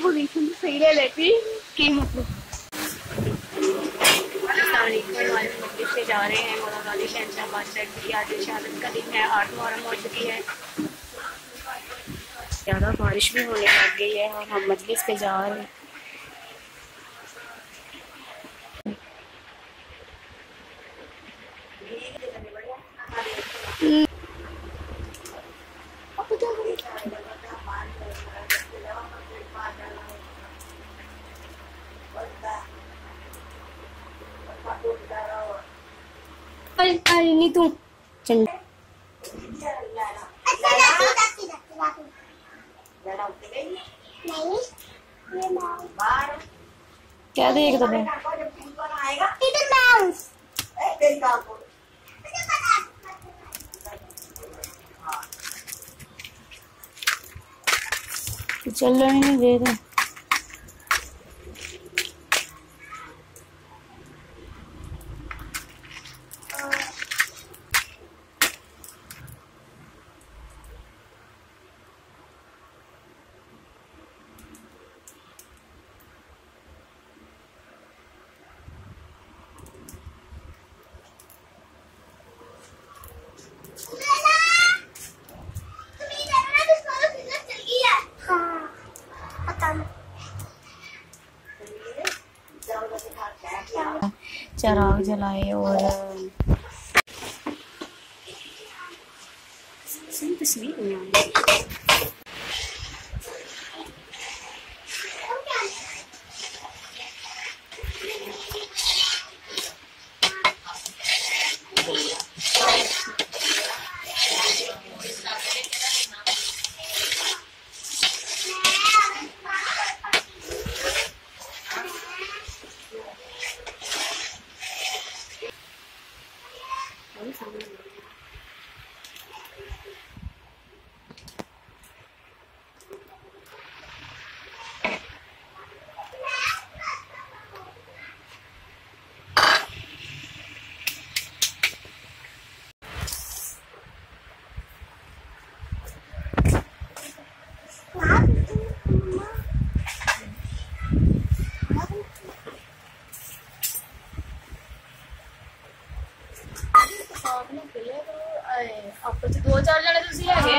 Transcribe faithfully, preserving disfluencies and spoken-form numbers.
Position तो सही ले लेती की मतलब से जा रहे हैं मौला गाजी शहनशाहबाद साइड की। आज शहादत का दिन है, आठ मुहर्रम हो चुकी है, ज़्यादा बारिश भी होने लग गई है और हम मजलिस पे जा रहे हैं। नहीं तू चल क्या देख तो मैं चल रहे नहीं दे दे। चराग जलाए और सही तस्वीर नहीं आ रही। आपको दो चार जने तुसी है